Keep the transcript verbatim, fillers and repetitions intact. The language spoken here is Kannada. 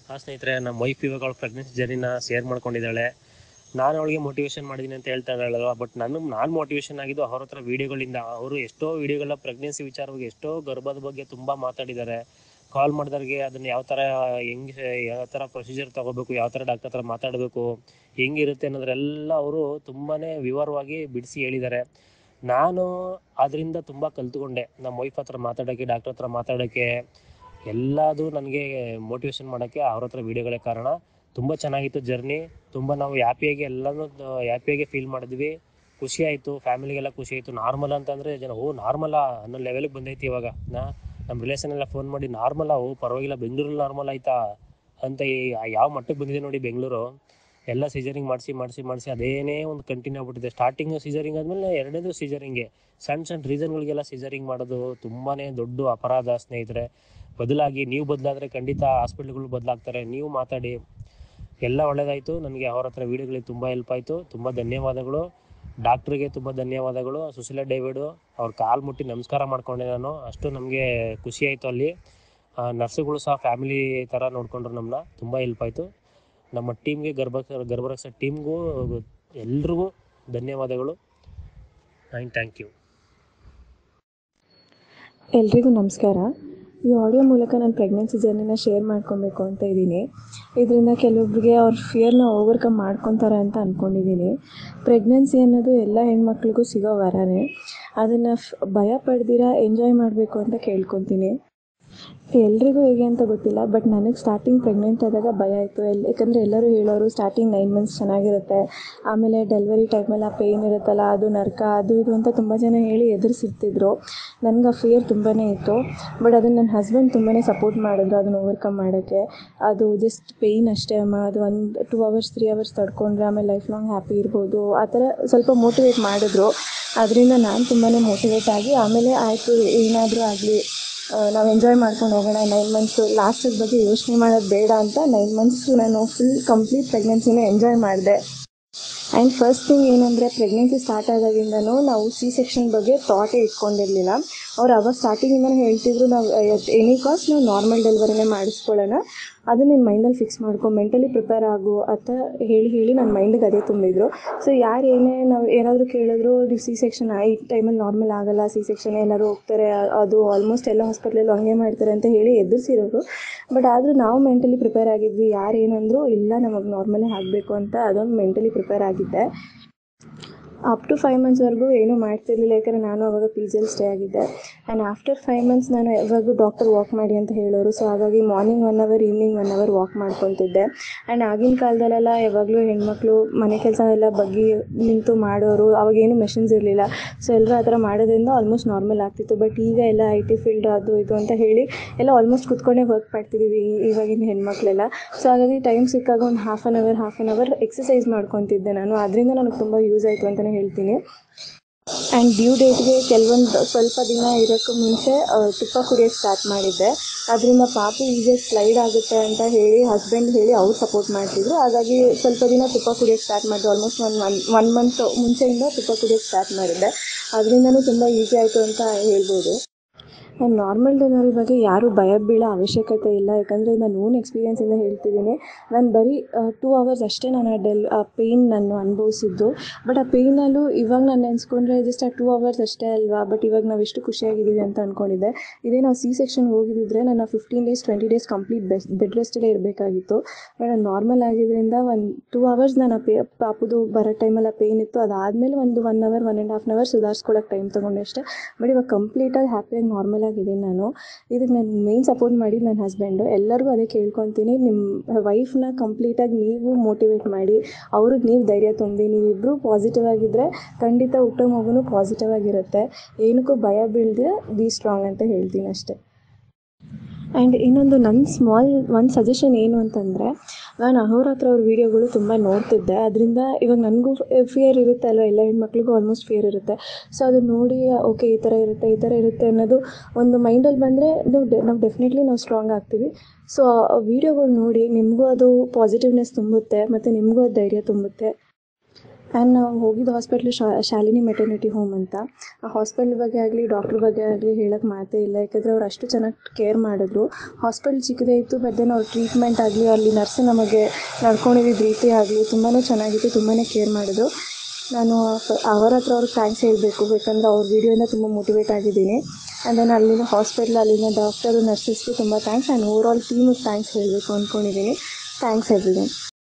ಆ ಸ್ನೇಹಿತರೆ, ನಮ್ಮ ವೈಫ್ ಇವಾಗ ಅವಳು ಪ್ರೆಗ್ನೆನ್ಸಿ ಜರ್ನಿನ ಶೇರ್ ಮಾಡ್ಕೊಂಡಿದ್ದಾಳೆ. ನಾನು ಅವಳಿಗೆ ಮೋಟಿವೇಶನ್ ಮಾಡಿದ್ದೀನಿ ಅಂತ ಹೇಳ್ತಾ ಇದ್ದಾಳಲ್ವ, ಬಟ್ ನಾನು ನಾನು ಮೋಟಿವೇಶನ್ ಆಗಿದ್ದು ಅವ್ರ ಹತ್ರ ವೀಡಿಯೋಗಳಿಂದ. ಅವರು ಎಷ್ಟೋ ವೀಡಿಯೋಗಳ ಪ್ರೆಗ್ನೆನ್ಸಿ ವಿಚಾರವಾಗಿ ಎಷ್ಟೋ ಗರ್ಭದ ಬಗ್ಗೆ ತುಂಬ ಮಾತಾಡಿದ್ದಾರೆ. ಕಾಲ್ ಮಾಡಿದವ್ರಿಗೆ ಅದನ್ನು ಯಾವ ಥರ ಹೆಂಗೆ ಯಾವ ಥರ ಪ್ರೊಸೀಜರ್ ತೊಗೋಬೇಕು, ಯಾವ ಥರ ಡಾಕ್ಟರ್ ಹತ್ರ ಮಾತಾಡಬೇಕು, ಹೆಂಗಿರುತ್ತೆ ಅನ್ನೋದ್ರೆಲ್ಲ ಅವರು ತುಂಬಾ ವಿವರವಾಗಿ ಬಿಡಿಸಿ ಹೇಳಿದ್ದಾರೆ. ನಾನು ಅದರಿಂದ ತುಂಬ ಕಲ್ತ್ಕೊಂಡೆ. ನಮ್ಮ ವೈಫ್ ಹತ್ರ ಮಾತಾಡೋಕ್ಕೆ, ಡಾಕ್ಟರ್ ಹತ್ರ ಮಾತಾಡೋಕ್ಕೆ, ಎಲ್ಲದು ನನಗೆ ಮೋಟಿವೇಶನ್ ಮಾಡೋಕ್ಕೆ ಅವ್ರ ಹತ್ರ ವೀಡಿಯೋಗಳೇ ಕಾರಣ. ತುಂಬ ಚೆನ್ನಾಗಿತ್ತು ಜರ್ನಿ. ತುಂಬ ನಾವು ಹ್ಯಾಪಿಯಾಗಿ ಎಲ್ಲನೂ ಹ್ಯಾಪಿಯಾಗಿ ಫೀಲ್ ಮಾಡಿದ್ವಿ. ಖುಷಿ ಆಯಿತು, ಫ್ಯಾಮಿಲಿಗೆಲ್ಲ ಖುಷಿ ಆಯಿತು. ನಾರ್ಮಲ್ ಅಂತಂದರೆ ಜನ ಓ ನಾರ್ಮಲಾ ಅನ್ನೋ ಲೆವೆಲಿಗೆ ಬಂದೈತಿ ಇವಾಗ. ನಾ ನಮ್ಮ ರಿಲೇಷನ್ ಎಲ್ಲ ಫೋನ್ ಮಾಡಿ ನಾರ್ಮಲಾ, ಓ ಪರವಾಗಿಲ್ಲ ಬೆಂಗಳೂರಲ್ಲಿ ನಾರ್ಮಲ್ ಆಯಿತಾ ಅಂತ ಯಾವ ಮಟ್ಟಕ್ಕೆ ಬಂದಿದೆ ನೋಡಿ ಬೆಂಗಳೂರು. ಎಲ್ಲ ಸೀಜರಿಂಗ್ ಮಾಡಿಸಿ ಮಾಡಿಸಿ ಮಾಡಿಸಿ ಅದೇನೇ ಒಂದು ಕಂಟಿನ್ಯೂ ಆಗ್ಬಿಟ್ಟಿದೆ. ಸ್ಟಾರ್ಟಿಂಗು ಸೀಜರಿಂಗ್ ಆದಮೇಲೆ ಎರಡನೇದು ಸೀಜರಿಂಗೆ. ಸಣ್ಣ ಸಣ್ಣ ರೀಸನ್ಗಳಿಗೆಲ್ಲ ಸೀಜರಿಂಗ್ ಮಾಡೋದು ತುಂಬಾ ದೊಡ್ಡ ಅಪರಾಧ ಸ್ನೇಹಿತರೆ. ಬದಲಾಗಿ ನೀವು ಬದಲಾದರೆ ಖಂಡಿತ ಹಾಸ್ಪಿಟ್ಲ್ಗಳು ಬದಲಾಗ್ತಾರೆ. ನೀವು ಮಾತಾಡಿ. ಎಲ್ಲ ಒಳ್ಳೆಯದಾಯಿತು. ನನಗೆ ಅವ್ರ ಹತ್ರ ವೀಡಿಯೋಗಳಿಗೆ ತುಂಬ ಹೆಲ್ಪ್ ಆಯಿತು. ತುಂಬ ಧನ್ಯವಾದಗಳು. ಡಾಕ್ಟ್ರಿಗೆ ತುಂಬ ಧನ್ಯವಾದಗಳು. ಸುಶೀಲಾ ಡೇವಿಡು ಅವ್ರ ಕಾಲು ಮುಟ್ಟಿ ನಮಸ್ಕಾರ ಮಾಡಿಕೊಂಡೆ ನಾನು. ಅಷ್ಟು ನಮಗೆ ಖುಷಿ ಆಯಿತು. ಅಲ್ಲಿ ನರ್ಸುಗಳು ಸಹ ಫ್ಯಾಮಿಲಿ ಥರ ನೋಡಿಕೊಂಡ್ರು ನಮ್ಮನ್ನ. ತುಂಬ ಹೆಲ್ಪ್ ಆಯಿತು. ನಮ್ಮ ಟೀಮ್ಗೆ, ಗರ್ಭ ಗರ್ಭರಕ್ಷ ಟೀಮ್ಗೂ ಎಲ್ರಿಗೂ ಧನ್ಯವಾದಗಳು. And thank you. ಎಲ್ರಿಗೂ ನಮಸ್ಕಾರ. ಈ ಆಡಿಯೋ ಮೂಲಕ ನಾನು ಪ್ರೆಗ್ನೆನ್ಸಿ ಜರ್ನಿನ ಶೇರ್ ಮಾಡ್ಕೊಬೇಕು ಅಂತ ಇದ್ದೀನಿ. ಇದರಿಂದ ಕೆಲವೊಬ್ಬರಿಗೆ ಅವ್ರ ಫಿಯರ್ನ ಓವರ್ಕಮ್ ಮಾಡ್ಕೊತಾರೆ ಅಂತ ಅಂದ್ಕೊಂಡಿದ್ದೀನಿ. ಪ್ರೆಗ್ನೆನ್ಸಿ ಅನ್ನೋದು ಎಲ್ಲ ಹೆಣ್ಮಕ್ಳಿಗೂ ಸಿಗೋ ವರನೇ. ಅದನ್ನು ಭಯ ಪಡ್ದಿರ ಎಂಜಾಯ್ ಮಾಡಬೇಕು ಅಂತ ಕೇಳ್ಕೊತೀನಿ. ಎಲ್ರಿಗೂ ಹೇಗೆ ಅಂತ ಗೊತ್ತಿಲ್ಲ, ಬಟ್ ನನಗೆ ಸ್ಟಾರ್ಟಿಂಗ್ ಪ್ರೆಗ್ನೆಂಟ್ ಆದಾಗ ಭಯ ಆಯಿತು. ಎಲ್ಲಿ ಯಾಕಂದರೆ ಎಲ್ಲರೂ ಹೇಳೋರು ಸ್ಟಾರ್ಟಿಂಗ್ ನೈನ್ ಮಂತ್ಸ್ ಚೆನ್ನಾಗಿರುತ್ತೆ, ಆಮೇಲೆ ಡೆಲಿವರಿ ಟೈಮಲ್ಲಿ ಆ ಪೇಯ್ನ್ ಇರುತ್ತಲ್ಲ ಅದು ನರ್ಕ ಅದು ಇದು ಅಂತ ತುಂಬ ಜನ ಹೇಳಿ ಎದುರಿಸಿರ್ತಿದ್ರು. ನನಗೆ ಆ ಫಿಯರ್ ತುಂಬಾ ಇತ್ತು. ಬಟ್ ಅದನ್ನು ನನ್ನ ಹಸ್ಬೆಂಡ್ ತುಂಬಾ ಸಪೋರ್ಟ್ ಮಾಡಿದ್ರು ಅದನ್ನು ಓವರ್ಕಮ್ ಮಾಡೋಕ್ಕೆ. ಅದು ಜಸ್ಟ್ ಪೇಯ್ನ್ ಅಷ್ಟೇ ಅಮ್ಮ, ಅದು ಒಂದು ಟೂ ಅವರ್ಸ್ ತ್ರೀ ಅವರ್ಸ್ ತಡ್ಕೊಂಡ್ರೆ ಆಮೇಲೆ ಲೈಫ್ ಲಾಂಗ್ ಹ್ಯಾಪಿ ಇರ್ಬೋದು, ಆ ಥರ ಸ್ವಲ್ಪ ಮೋಟಿವೇಟ್ ಮಾಡಿದ್ರು. ಅದರಿಂದ ನಾನು ತುಂಬಾ ಮೋಟಿವೇಟ್ ಆಗಿ ಆಮೇಲೆ ಆಯಿತು ಏನಾದರೂ ಆಗಲಿ ನಾವು ಎಂಜಾಯ್ ಮಾಡ್ಕೊಂಡು ಹೋಗೋಣ. ನೈನ್ ಮಂತ್ಸು ಲಾಸ್ಟದ ಬಗ್ಗೆ ಯೋಚನೆ ಮಾಡೋದು ಬೇಡ ಅಂತ ನೈನ್ ಮಂತ್ಸು ನಾನು ಫುಲ್ ಕಂಪ್ಲೀಟ್ ಪ್ರೆಗ್ನೆನ್ಸಿನ ಎಂಜಾಯ್ ಮಾಡಿದೆ. ಆ್ಯಂಡ್ ಫಸ್ಟ್ ಥಿಂಗ್ ಏನಂದರೆ, ಪ್ರೆಗ್ನೆನ್ಸಿ ಸ್ಟಾರ್ಟ್ ಆದಾಗಿಂದನೂ ನಾವು ಸಿ ಸೆಕ್ಷನ್ ಬಗ್ಗೆ ಥಾಟೇ ಇಟ್ಕೊಂಡಿರಲಿಲ್ಲ. ಅವ್ರು ಅವಾಗ ಸ್ಟಾರ್ಟಿಂಗಿಂದನೂ ಹೇಳ್ತಿದ್ರು, ನಾವು ಎಟ್ ಎನಿ ಕಾಸ್ಟ್ ನಾವು ನಾರ್ಮಲ್ ಡೆಲಿವರಿನೇ ಮಾಡಿಸ್ಕೊಳ್ಳೋಣ, ಅದನ್ನ ನೀನು ಮೈಂಡಲ್ಲಿ ಫಿಕ್ಸ್ ಮಾಡ್ಕೊ, ಮೆಂಟಲಿ ಪ್ರಿಪೇರ್ ಆಗು ಅಂತ ಹೇಳಿ ಹೇಳಿ ನನ್ನ ಮೈಂಡಿಗೆ ಅದೇ ತುಂಬಿದ್ರು. ಸೊ ಯಾರು ಏನೇ ನಾವು ಏನಾದರೂ ಕೇಳಿದ್ರು, ನೀವು ಸಿ ಸೆಕ್ಷನ್ ಈ ಟೈಮಲ್ಲಿ ನಾರ್ಮಲ್ ಆಗೋಲ್ಲ, ಸಿ ಸೆಕ್ಷನ್ ಎಲ್ಲರೂ ಹೋಗ್ತಾರೆ, ಅದು ಆಲ್ಮೋಸ್ಟ್ ಎಲ್ಲ ಹಾಸ್ಪಿಟ್ಲಲ್ಲೂ ಹಂಗೆ ಮಾಡ್ತಾರೆ ಅಂತ ಹೇಳಿ ಎದುರಿಸಿರೋರು. ಬಟ್ ಆದರೂ ನಾವು ಮೆಂಟಲಿ ಪ್ರಿಪೇರ್ ಆಗಿದ್ವಿ. ಯಾರು ಏನಂದರೂ ಇಲ್ಲ ನಮಗೆ ನಾರ್ಮಲೇ ಆಗಬೇಕು ಅಂತ ಅದೊಂದು ಮೆಂಟಲಿ ಪ್ರಿಪೇರ್ ಆಗಿದ್ದೆ. ಅಪ್ ಟು ಫೈವ್ ಮಂತ್ಸ್ವರೆಗೂ ಏನೂ ಮಾಡ್ತಿರ್ಲಿಲ್ಲ, ಯಾಕಂದರೆ ನಾನು ಅವಾಗ ಪಿ ಜಿಯಲ್ಲಿ ಸ್ಟೇ ಆಗಿದ್ದೆ. ಆ್ಯಂಡ್ ಆಫ್ಟರ್ ಫೈವ್ ಮಂತ್ಸ್ ನಾನು ಯಾವಾಗೂ ಡಾಕ್ಟರ್ ವಾಕ್ ಮಾಡಿ ಅಂತ ಹೇಳೋರು. ಸೊ ಹಾಗಾಗಿ morning one hour evening one hour walk ಮಾಡ್ಕೊತಿದ್ದೆ. ಆ್ಯಂಡ್ ಆಗಿನ ಕಾಲದಲ್ಲೆಲ್ಲ ಯಾವಾಗಲೂ ಹೆಣ್ಮಕ್ಳು ಮನೆ ಕೆಲಸ ಎಲ್ಲ ಬಗ್ಗಿ ನಿಂತು ಮಾಡೋರು, ಅವಾಗೇನು ಮೆಷಿನ್ಸ್ ಇರಲಿಲ್ಲ. ಸೊ ಎಲ್ಲರೂ ಆ ಥರ ಮಾಡೋದ್ರಿಂದ ಆಲ್ಮೋಸ್ಟ್ ನಾರ್ಮಲ್ ಆಗ್ತಿತ್ತು. ಬಟ್ ಈಗ ಎಲ್ಲ ಐ ಟಿ ಫೀಲ್ಡ್ ಅದು ಇದು ಅಂತ ಹೇಳಿ ಎಲ್ಲ ಆಲ್ಮೋಸ್ಟ್ ಕೂತ್ಕೊಂಡೇ ವರ್ಕ್ ಮಾಡ್ತಿದ್ದೀವಿ ಇವಾಗಿನ ಹೆಣ್ಮಕ್ಳೆಲ್ಲ. ಸೊ ಹಾಗಾಗಿ ಟೈಮ್ ಸಿಕ್ಕಾಗ ಒಂದು half an hour half an hour exercise ಮಾಡ್ಕೊತಿದ್ದೆ ನಾನು. ಅದರಿಂದ ನನಗೆ ತುಂಬ ಯೂಸ್ ಆಯಿತು ಅಂತಲೇ ಹೇಳ್ತೀನಿ. ಆ್ಯಂಡ್ ಡ್ಯೂ ಡೇಟ್ಗೆ ಕೆಲವೊಂದು ಸ್ವಲ್ಪ ದಿನ ಇರೋಕ್ಕೆ ಮುಂಚೆ ತುಪ್ಪ ಕುಡಿಯೋಕ್ಕೆ ಸ್ಟಾರ್ಟ್ ಮಾಡಿದ್ದೆ. ಅದರಿಂದ ಪಾಪು ಈಗೇ ಸ್ಲೈಡ್ ಆಗುತ್ತೆ ಅಂತ ಹೇಳಿ ಹಸ್ಬೆಂಡ್ ಹೇಳಿ ಅವ್ರು ಸಪೋರ್ಟ್ ಮಾಡ್ತಿದ್ರು. ಹಾಗಾಗಿ ಸ್ವಲ್ಪ ದಿನ ತುಪ್ಪ ಕುಡಿಯೋಕ್ಕೆ ಸ್ಟಾರ್ಟ್ ಮಾಡಿದೆ. ಆಲ್ಮೋಸ್ಟ್ ಒಂದು ಒನ್ ಒನ್ ಮಂತ್ ಮುಂಚೆಯಿಂದ ತುಪ್ಪ ಕುಡಿಯೋಕ್ಕೆ ಸ್ಟಾರ್ಟ್ ಮಾಡಿದ್ದೆ. ಅದರಿಂದನೂ ತುಂಬ ಈಸಿ ಆಯಿತು ಅಂತ ಹೇಳ್ಬೋದು. ಆ್ಯಂಡ್ ನಾರ್ಮಲ್ ಡೆಲಿವರಿ ಬಗ್ಗೆ ಯಾರೂ ಭಯ ಬೀಳೋ ಅವಶ್ಯಕತೆ ಇಲ್ಲ, ಯಾಕಂದರೆ ನಾನು ಓನ್ ಎಕ್ಸ್ಪೀರಿಯೆನ್ಸಿಂದ ಹೇಳ್ತಿದ್ದೀನಿ. ನಾನು ಬರೀ ಟೂ ಅವರ್ಸ್ ಅಷ್ಟೇ ನಾನು ಆ ಡೆಲ್ ಆ ಪೇಯ್ನ್ ನಾನು ಅನುಭವಿಸಿದ್ದು. ಬಟ್ ಆ ಪೇಯ್ನಲ್ಲೂ ಇವಾಗ ನಾನು ನೆನೆಸ್ಕೊಂಡ್ರೆ ಜಸ್ಟ್ ಆ ಟೂ ಅವರ್ಸ್ ಅಷ್ಟೇ ಅಲ್ವಾ, ಬಟ್ ಇವಾಗ ನಾವು ಎಷ್ಟು ಖುಷಿಯಾಗಿದ್ದೀವಿ ಅಂತ ಅಂದ್ಕೊಂಡಿದ್ದೆ. ಇದೇ ನಾವು ಸಿ ಸೆಕ್ಷನ್ಗೆ ಹೋಗಿದ್ದಿದ್ರೆ ನನ್ನ fifteen days twenty days complete best bed ರೆಸ್ಟಲ್ಲೇ ಇರಬೇಕಾಗಿತ್ತು. ಬಟ್ ನಾನು ನಾರ್ಮಲ್ ಆಗಿದ್ದರಿಂದ ಒಂದು ಟೂ ಅವರ್ಸ್ ನಾನು ಆ ಪೇ ಪಾಪುದು ಬರೋ ಟೈಮಲ್ಲಿ ಆ ಪೇಯ್ನ್ ಇತ್ತು. ಅದಾದಮೇಲೆ ಒಂದು one hour one and half hour ಸುಧಾರಿಸ್ಕೊಳ್ಳೋಕೆ ಟೈಮ್ ತೊಗೊಂಡೆ ಅಷ್ಟೇ. ಬಟ್ ಇವಾಗ ಕಂಪ್ಲೀಟಾಗಿ ಹ್ಯಾಪಿಯಾಗಿ ನಾರ್ಮಲ್ ಆಗಿದ್ದೀನಿ ನಾನು. ಇದಕ್ಕೆ ನಾನು ಮೇನ್ ಸಪೋರ್ಟ್ ಮಾಡಿದ್ದು ನನ್ನ ಹಸ್ಬೆಂಡು. ಎಲ್ಲರಿಗೂ ಅದೇ ಕೇಳ್ಕೊತೀನಿ, ನಿಮ್ಮ ವೈಫ್ನ ಕಂಪ್ಲೀಟಾಗಿ ನೀವು ಮೋಟಿವೇಟ್ ಮಾಡಿ, ಅವ್ರಿಗೆ ನೀವು ಧೈರ್ಯ ತುಂಬಿ, ನೀವಿಬ್ಬರು ಪಾಸಿಟಿವ್ ಆಗಿದ್ದರೆ ಖಂಡಿತ ಹುಟ್ಟೋ ಮಗುನೂ ಪಾಸಿಟಿವ್ ಆಗಿರುತ್ತೆ. ಏನಕ್ಕೂ ಭಯ ಬೀಳದೆ ಬಿ ಸ್ಟ್ರಾಂಗ್ ಅಂತ ಹೇಳ್ತೀನಿ ಅಷ್ಟೇ. ಆ್ಯಂಡ್ ಇನ್ನೊಂದು ನನ್ನ ಸ್ಮಾಲ್ ಒಂದು ಸಜೆಷನ್ ಏನು ಅಂತಂದರೆ, ನಾನು ಅವ್ರ ಹತ್ರ ಅವ್ರ ವೀಡಿಯೋಗಳು ತುಂಬ ನೋಡ್ತಿದ್ದೆ. ಅದರಿಂದ ಇವಾಗ ನನಗೂ ಫಿಯರ್ ಇರುತ್ತೆ ಅಲ್ವ, ಎಲ್ಲ ಹೆಣ್ಮಕ್ಳಿಗೂ ಆಲ್ಮೋಸ್ಟ್ ಫಿಯರ್ ಇರುತ್ತೆ. ಸೊ ಅದು ನೋಡಿ ಓಕೆ ಈ ಥರ ಇರುತ್ತೆ ಈ ಥರ ಇರುತ್ತೆ ಅನ್ನೋದು ಒಂದು ಮೈಂಡಲ್ಲಿ ಬಂದರೆ ನಾವು ಡೆ ನಾವು ಡೆಫಿನೆಟ್ಲಿ ನಾವು ಸ್ಟ್ರಾಂಗ್ ಆಗ್ತೀವಿ. ಸೊ ಆ ವೀಡಿಯೋಗಳು ನೋಡಿ ನಿಮಗೂ ಅದು ಪಾಸಿಟಿವ್ನೆಸ್ ತುಂಬುತ್ತೆ ಮತ್ತು ನಿಮಗೂ ಅದು ಧೈರ್ಯ ತುಂಬುತ್ತೆ. ಆ್ಯಂಡ್ ನಾವು ಹೋಗಿದ್ದು ಹಾಸ್ಪಿಟ್ಲು ಶಾಲಿನಿ ಮೆಟರ್ನಿಟಿ ಹೋಮ್ ಅಂತ. ಆ ಹಾಸ್ಪಿಟ್ಲ್ ಬಗ್ಗೆ ಆಗಲಿ ಡಾಕ್ಟ್ರ್ ಬಗ್ಗೆ ಆಗಲಿ ಹೇಳೋಕ್ಕೆ ಮಾತೇ ಇಲ್ಲ, ಯಾಕಂದರೆ ಅವ್ರು ಅಷ್ಟು ಚೆನ್ನಾಗಿ ಕೇರ್ ಮಾಡಿದ್ರು. ಹಾಸ್ಪಿಟ್ಲ್ ಚಿಕ್ಕದೇ ಇತ್ತು, ಬಟ್ ದೆನ್ ಅವ್ರ ಟ್ರೀಟ್ಮೆಂಟ್ ಆಗಲಿ ಅಲ್ಲಿ ನರ್ಸ್ ನಮಗೆ ನಡ್ಕೊಂಡಿದ್ದ ರೀತಿ ಆಗಲಿ ತುಂಬಾ ಚೆನ್ನಾಗಿತ್ತು, ತುಂಬಾ ಕೇರ್ ಮಾಡಿದ್ರು. ನಾನು ಅವರ ಹತ್ರ ಅವ್ರಿಗೆ ಥ್ಯಾಂಕ್ಸ್ ಹೇಳಬೇಕು, ಬೇಕಂದರೆ ಅವ್ರ ವೀಡಿಯೋಯಿಂದ ತುಂಬ ಮೋಟಿವೇಟ್ ಆಗಿದ್ದೀನಿ. ಆ್ಯಂಡ್ ದೆನ್ ಅಲ್ಲಿನ ಹಾಸ್ಪಿಟ್ಲ್ ಅಲ್ಲಿನ ಡಾಕ್ಟರು ನರ್ಸಸ್ಗೆ ತುಂಬ ಥ್ಯಾಂಕ್ಸ್ ಆ್ಯಂಡ್ ಓವರ್ ಆಲ್ ಟೀಮಿಗೆ ಥ್ಯಾಂಕ್ಸ್ ಹೇಳಬೇಕು ಅಂದ್ಕೊಂಡಿದ್ದೀನಿ. Thanks everyone.